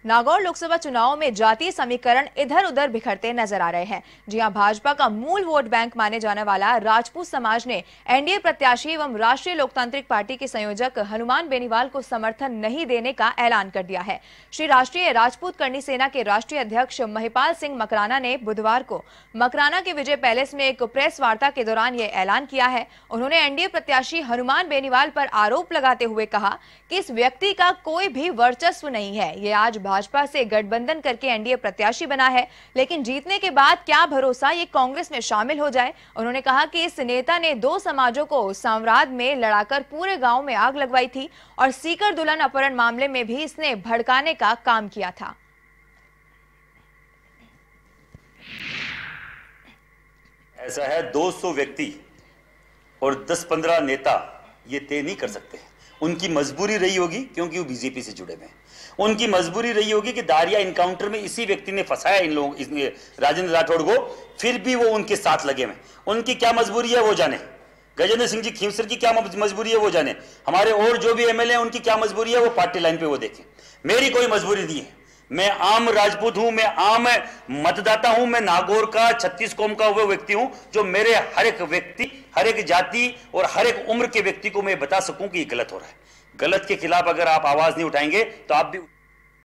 नागौर लोकसभा चुनाव में जातीय समीकरण इधर उधर बिखरते नजर आ रहे हैं। जी हां, भाजपा का मूल वोट बैंक माने जाने वाला राजपूत समाज ने एनडीए प्रत्याशी एवं राष्ट्रीय लोकतांत्रिक पार्टी के संयोजक हनुमान बेनीवाल को समर्थन नहीं देने का ऐलान कर दिया है। श्री राष्ट्रीय राजपूत करनी सेना के राष्ट्रीय अध्यक्ष महिपाल सिंह मकराना ने बुधवार को मकराना के विजय पैलेस में एक प्रेस वार्ता के दौरान ये ऐलान किया है। उन्होंने एनडीए प्रत्याशी हनुमान बेनीवाल पर आरोप लगाते हुए कहा कि इस व्यक्ति का कोई भी वर्चस्व नहीं है। ये आज भाजपा से गठबंधन करके एनडीए प्रत्याशी बना है, लेकिन जीतने के बाद क्या भरोसा ये कांग्रेस में शामिल हो जाए। उन्होंने कहा कि इस नेता ने दो समाजों को संवाद में लड़ाकर पूरे गांव में आग लगवाई थी और सीकर दुल्हन अपहरण मामले में भी इसने भड़काने का काम किया था। ऐसा है 200 व्यक्ति और 10-15 नेता ये तय नहीं कर सकते। उनकी मजबूरी रही होगी, क्योंकि वो बीजेपी से जुड़े हुए हैं। उनकी मजबूरी रही होगी कि दारिया इनकाउंटर में इसी व्यक्ति ने फंसाया इन लोगों राजेंद्र राठौड़ को, फिर भी वो उनके साथ लगे हुए। उनकी क्या मजबूरी है वो जाने, गजेंद्र सिंह जी खींवसर की क्या मजबूरी है वो जाने, हमारे और जो भी एमएलए हैं उनकी क्या मजबूरी है वो पार्टी लाइन पे वो देखें। मेरी कोई मजबूरी नहीं है। मैं आम राजपूत हूं, मैं आम मतदाता हूं, मैं नागौर का 36 कौम का वो व्यक्ति हूं जो मेरे हर एक व्यक्ति, हर एक जाति और हर एक उम्र के व्यक्ति को मैं बता सकूं कि ये गलत हो रहा है। गलत के खिलाफ अगर आप आवाज नहीं उठाएंगे तो आप भी